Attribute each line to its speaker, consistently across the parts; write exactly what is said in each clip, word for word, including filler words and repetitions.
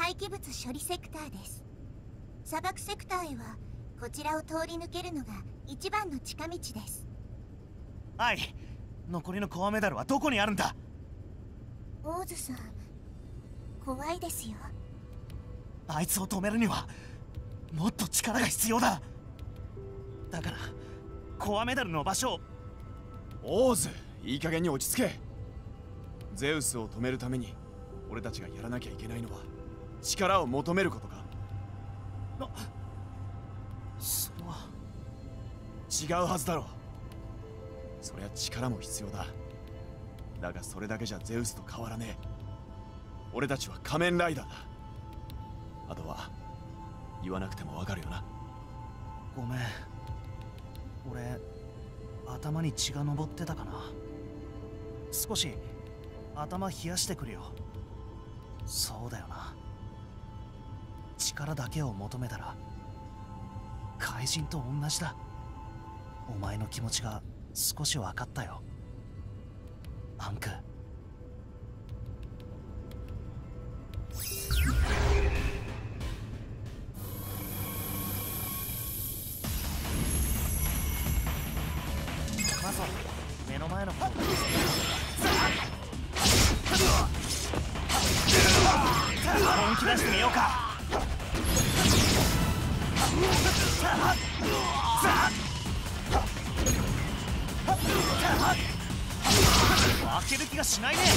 Speaker 1: 廃棄物処理セクターです。砂漠セクターへはこちらを通り抜けるのが一番の近道です。
Speaker 2: はい、残りのコアメダルはどこにあるんだ？
Speaker 1: オーズさん、怖いですよ。
Speaker 2: あいつを止めるにはもっと力が必要だ。だからコアメダルの場所を。
Speaker 3: オーズ、いい加減に落ち着け。ゼウスを止めるために俺たちがやらなきゃいけないのは力を求めることか？
Speaker 2: な、それは
Speaker 3: 違うはずだろう。そりゃ力も必要だ。だがそれだけじゃゼウスと変わらねえ。俺たちは仮面ライダーだ。あとは言わなくてもわかるよな。
Speaker 2: ごめん、俺頭に血が上ってたかな。少し頭冷やしてくるよ。そうだよな、力だけを求めたら怪人と同じだ。お前の気持ちが少し分かったよ、アンク。まず目の前の方、本気出してみようか。負ける気がしないね。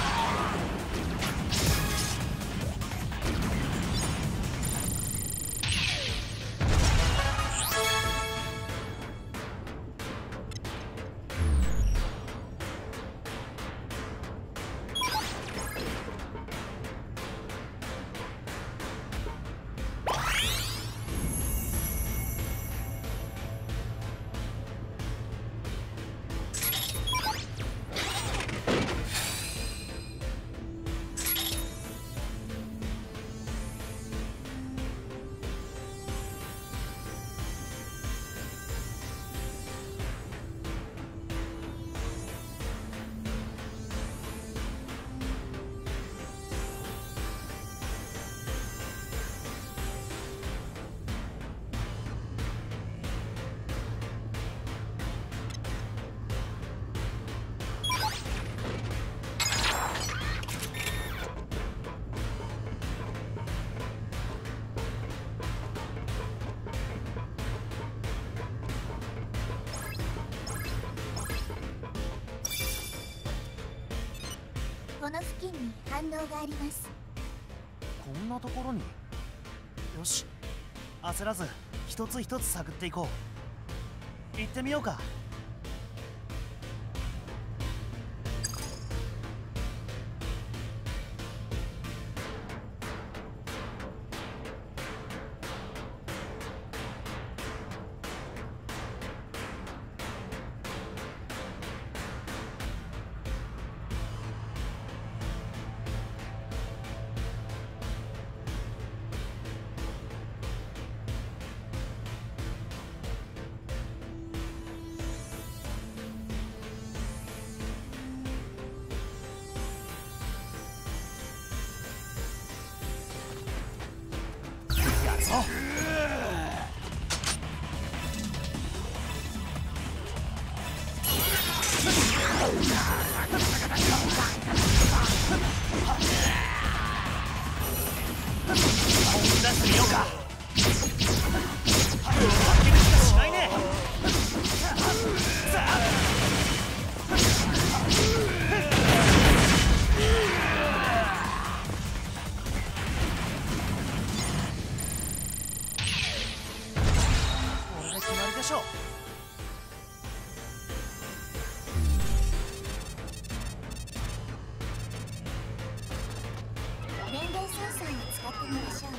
Speaker 1: この付近に反応があります。
Speaker 2: こんなところに。よし、焦らず一つ一つ探っていこう。行ってみようか。そう。出してみようか。負ける気がしないね。これで決まりでしょう。
Speaker 1: 電源センサーを使ってみましょう。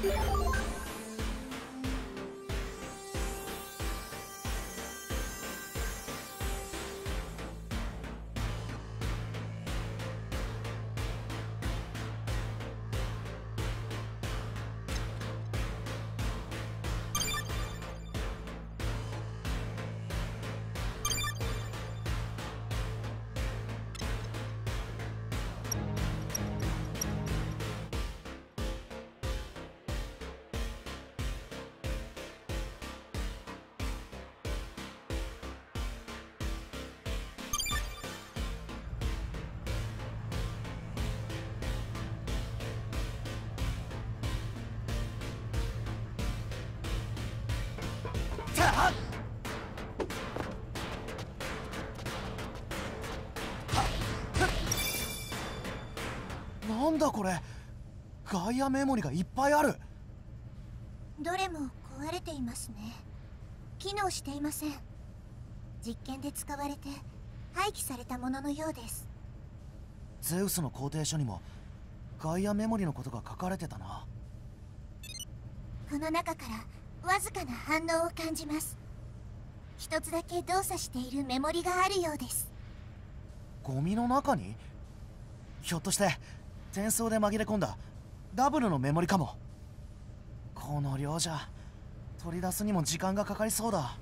Speaker 2: なんだこれ、ガイアメモリがいっぱいある。
Speaker 1: どれも壊れていますね。機能していません。実験で使われて廃棄されたもののようです。
Speaker 2: ゼウスの工程書にもガイアメモリのことが書かれてたな。
Speaker 1: この中からわずかな反応を感じます。一つだけ動作しているメモリがあるようです。
Speaker 2: ゴミの中に？ひょっとして転送で紛れ込んだダブルのメモリかも。この量じゃ取り出すにも時間がかかりそうだ。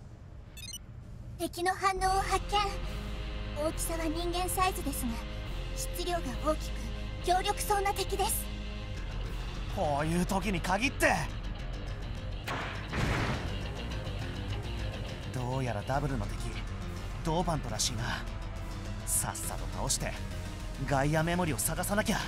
Speaker 1: 敵の反応を発見。大きさは人間サイズですが質量が大きく強力そうな敵です。
Speaker 2: こういう時に限ってどうやらダブルの敵ドーパントらしいな。さっさと倒してガイアメモリを探さなきゃ。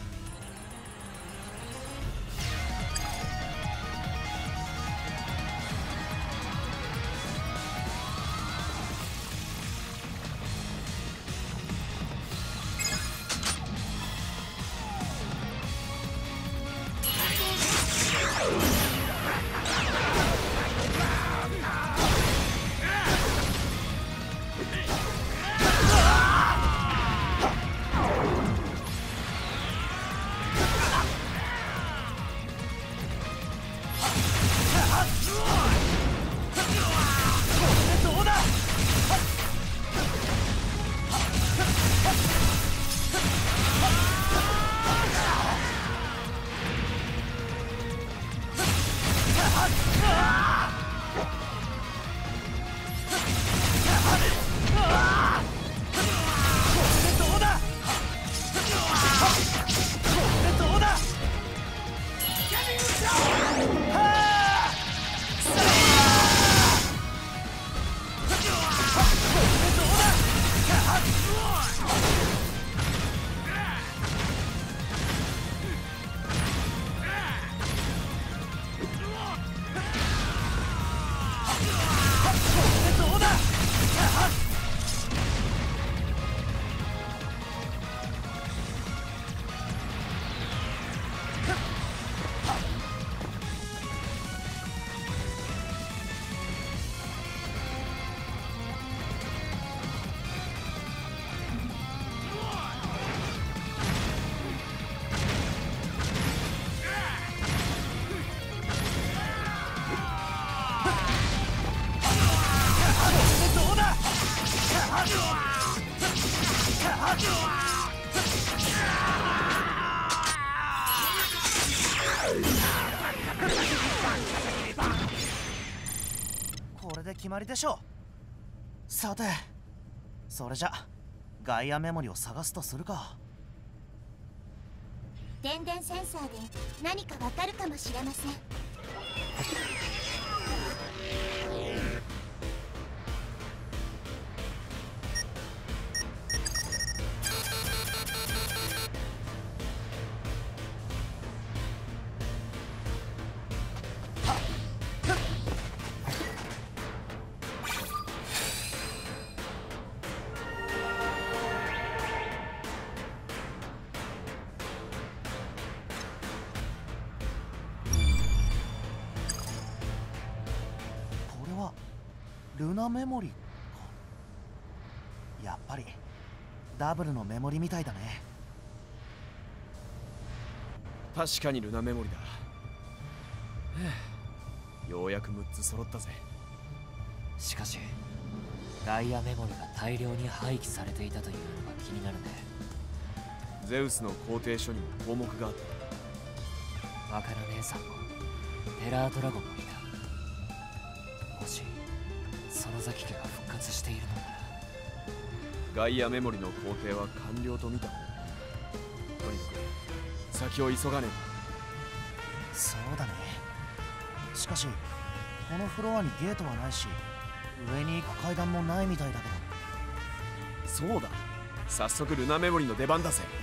Speaker 2: これで決まりでしょう。さてそれじゃガイアメモリを探すとするか。
Speaker 1: 電電センサーで何かわかるかもしれません。
Speaker 2: ルナメモリか。やっぱりダブルのメモリみたいだね。
Speaker 3: 確かにルナメモリだ。 ようやくむっつ揃ったぜ。
Speaker 4: しかしガイアメモリが大量に廃棄されていたというのが気になるね。
Speaker 3: ゼウスの皇帝書にも項目があった。
Speaker 4: ワカラ姉さんもテラードラゴンもいた。もし園崎家が復活しているのなら
Speaker 3: ガイアメモリの皇帝は完了と見た。とにかく先を急がね
Speaker 2: え。そうだね。しかしこのフロアにゲートはないし、上に行く階段もないみたいだけ
Speaker 3: ど。そうだ、早速ルナメモリの出番だぜ。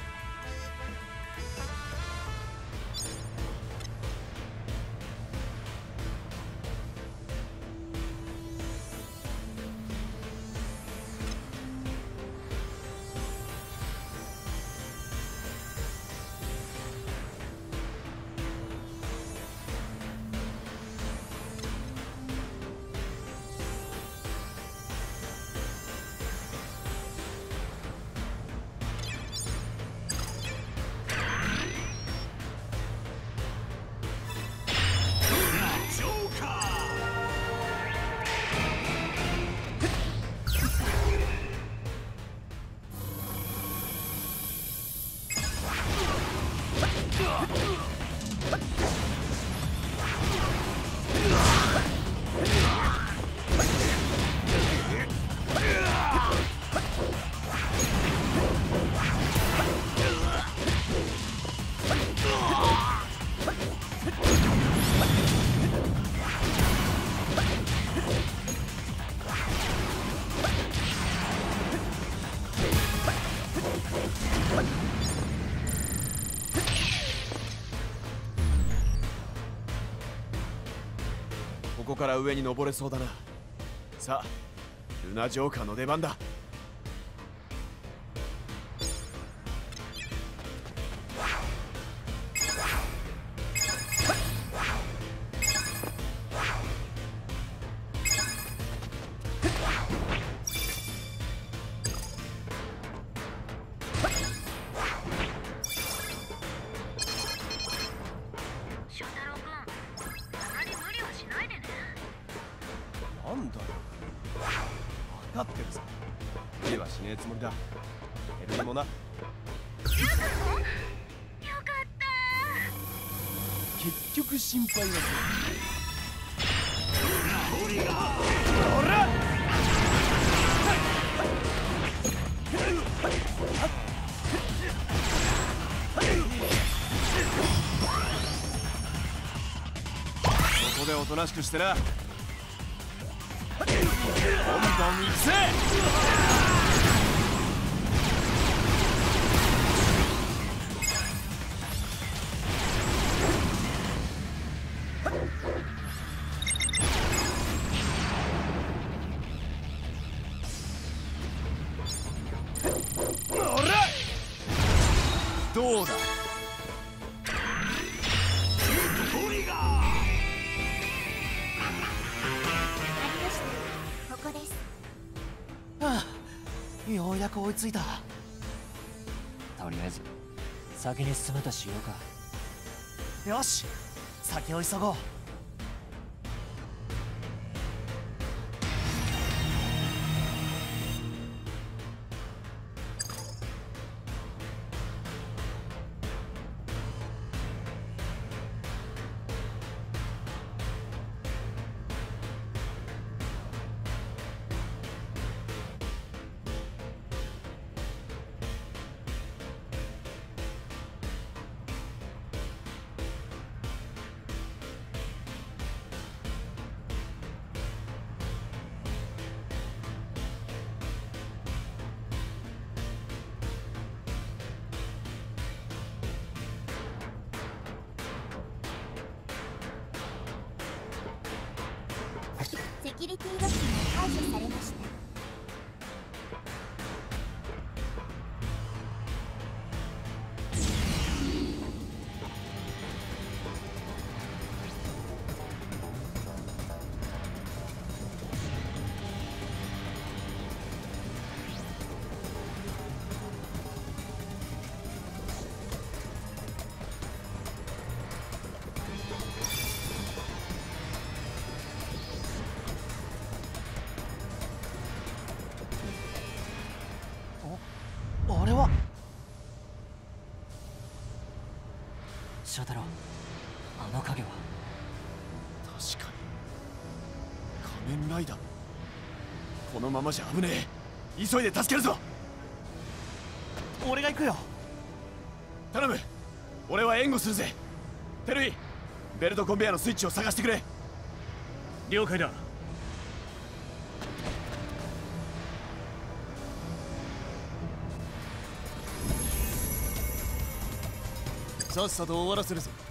Speaker 3: ここから上に登れそうだな。さあ、ルナジョーカーの出番だ。なんだよ、分かってるぞ。無理はしねえつもりだ。エルでもな。よかった結局心配はする。ほらここでおとなしくしてな。どんどん行くぜ。おらどうだ。
Speaker 2: ようやく追いついた。
Speaker 4: とりあえず先に進めとしようか。
Speaker 2: よし、先を急ごう。
Speaker 1: セキュリティロックが解除されました。
Speaker 4: 翔太郎、あの影は。
Speaker 3: 確かに仮面ライダー。このままじゃ危ねえ。急いで助けるぞ。
Speaker 2: 俺が行くよ。
Speaker 3: 頼む。俺は援護するぜ。テルイ、ベルトコンベヤーのスイッチを探してくれ。
Speaker 2: 了解だ。
Speaker 5: さっさと終わらせるぞ。